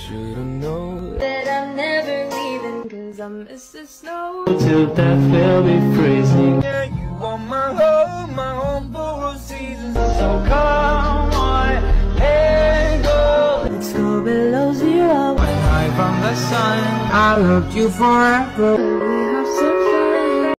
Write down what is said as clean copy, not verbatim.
should've known that I'm never leaving, 'cause I miss the snow. till death will be freezing. Yeah, you are my home for a season. So come on, let go. Let's go below zero. When I found the sun, I loved you forever.